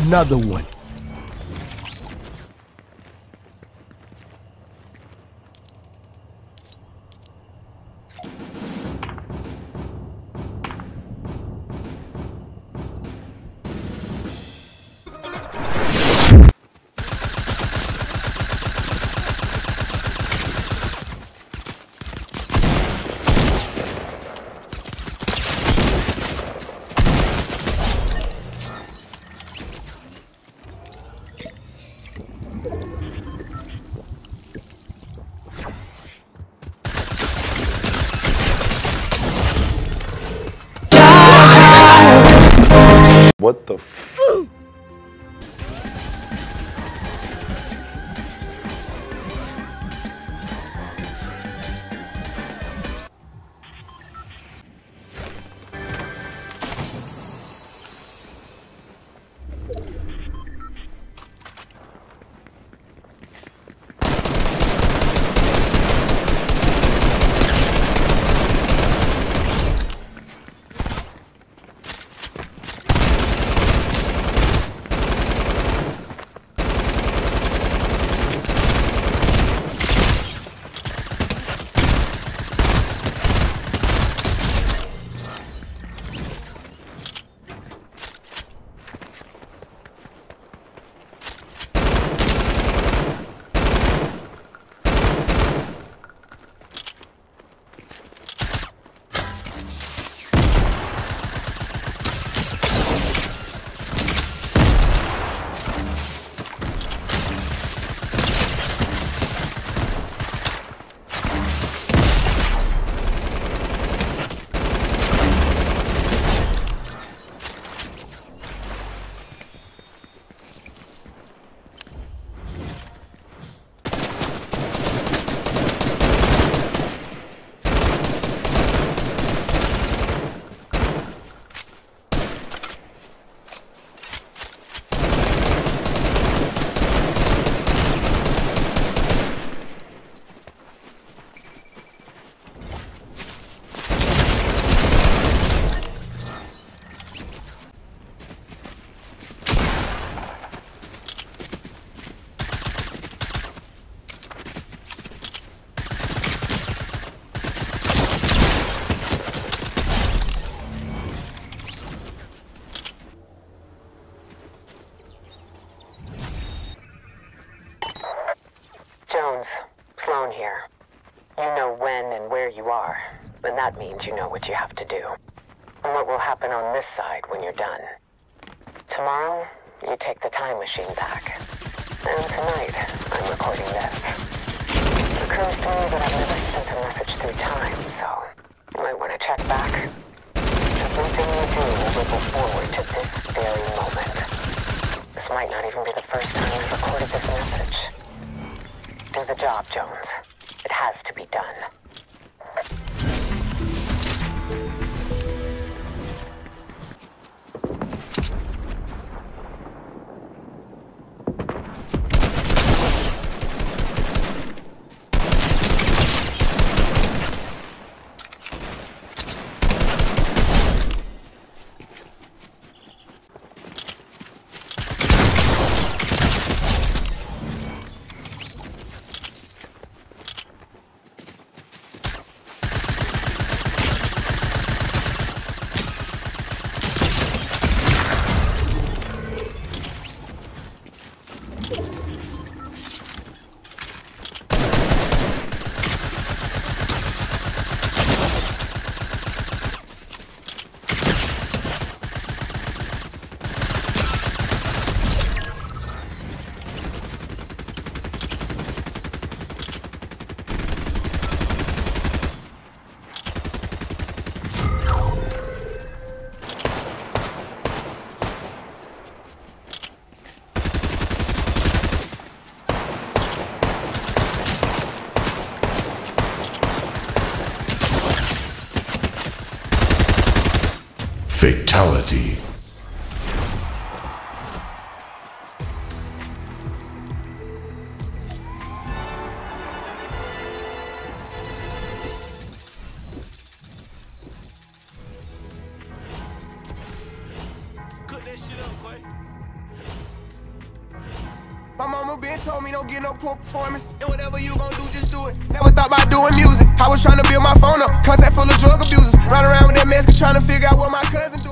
another one. What the f? Jones, Sloan here. You know when and where you are, and that means you know what you have to do. And what will happen on this side when you're done. Tomorrow, you take the time machine back. And tonight, I'm recording this. It occurs to me that I've never sent a message through time, so you might want to check back. Everything you do will ripple forward to this very moment. This might not even be the first time I've recorded this message. Do the job, Jones. It has to be done. Fatality. Cook that shit up, Quay. mama been told me don't get no poor performance. And whatever you gon' do, just do it. Never thought about doing music. I was trying to build my phone up. Contact full of drug abusers. Run around with that mask trying to figure out what my cousin